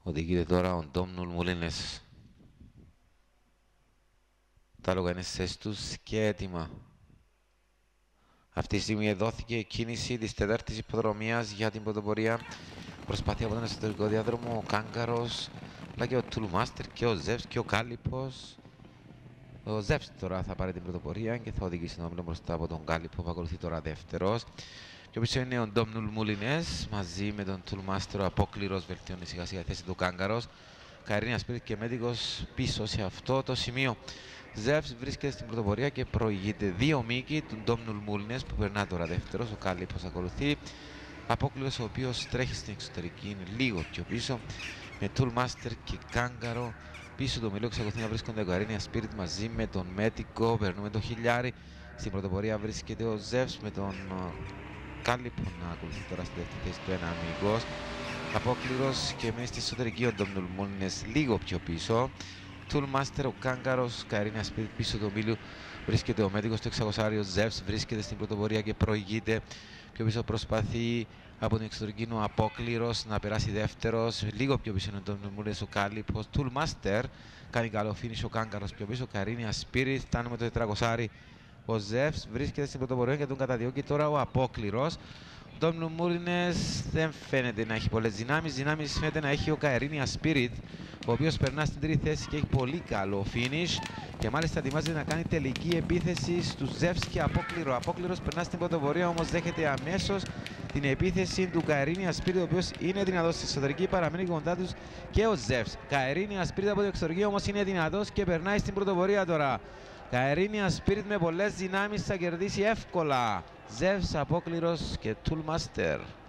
Οδηγείται τώρα ο Ντόμνουλ Μουλίνες. Τα άλογα είναι σε τους και έτοιμα. Αυτή τη στιγμή δόθηκε κίνηση της τέταρτης υποδρομίας για την πρωτοπορία. Προσπαθεί από τον εσωτερικό διάδρομο ο Κάγκαρος, αλλά και ο Τουλμάστερ και ο Ζεύς και ο Κάλιπος. Ο Ζεύς τώρα θα πάρει την πρωτοπορία και θα οδηγήσει τον όμιλο μπροστά από τον Κάλιπο που ακολουθεί τώρα δεύτερος. Πιο πίσω είναι ο Ντόμνουλ Μουλίνες μαζί με τον Τουλμάστερ. Ο Απόκληρος βελτιώνει σιγά σιγά θέση του Κάγκαρος. Καϊρίνια Σπίριτ και Μέτικος πίσω σε αυτό το σημείο. Ζεύς βρίσκεται στην πρωτοπορία και προηγείται 2 μήκη του Ντόμνουλ Μουλίνες που περνά τώρα δεύτερος. Ο Κάλιπος ακολουθεί. Απόκληρος ο οποίος τρέχει στην εξωτερική, είναι λίγο πιο πίσω. Με Τουλμάστερ και Κάγκαρο πίσω του ομιλού εξακολουθεί να βρίσκονται ο Καϊρίνια Σπίριτ μαζί με τον Μέτικο. Περνούμε το χιλιάρι. Στην πρωτοπορία βρίσκεται ο Ζεύς με τον Κάλιπο να ακολουθεί τώρα στη δεύτερη θέση του ένα αμυγός. Απόκληρος και μένει στη εσωτερική ο Ντόμνουλ Μουλίνες λίγο πιο πίσω. Τουλμάστερ, ο Κάγκαρος, Καϊρίνια Σπίριτ πίσω του ομίλου βρίσκεται ο Μέτικος στο 600. Ζεύς βρίσκεται στην πρωτοπορία και προηγείται. Πιο πίσω προσπαθεί από την εξωτερική ο Απόκληρος να περάσει δεύτερος. Λίγο πιο πίσω είναι ο Ντόμνουλ Μουλίνες, ο Κάλιπος. Τουλμάστερ κάνει καλό φίνις, ο Κάγκαρος πιο πίσω. Καϊρίνια Σπίριτ, φτάνουμε το 400. Ο Ζεύς βρίσκεται στην πρωτοπορία και τον καταδιώκει τώρα ο Απόκληρος. Ο Ντόμνουλ Μουλίνες δεν φαίνεται να έχει πολλές δυνάμεις. Δυνάμεις φαίνεται να έχει ο Καϊρίνια Σπίριτ, ο οποίος περνά στην τρίτη θέση και έχει πολύ καλό finish και μάλιστα ετοιμάζεται να κάνει τελική επίθεση στους Ζεύς και Απόκληρο. Ο Απόκληρος περνά στην πρωτοπορία, όμως δέχεται αμέσως την επίθεση του Καϊρίνια Σπίριτ, ο οποίος είναι δυνατός στη εσωτερική, παραμένει κοντά τους και ο Ζεύς. Καϊρίνια Σπίριτ από την εξωτερική όμως είναι δυνατός και περνάει στην πρωτοπορία τώρα. Καϊρίνια Σπίριτ με πολλές δυνάμεις θα κερδίσει εύκολα. Ζεύς, Απόκληρος και Τουλμάστερ.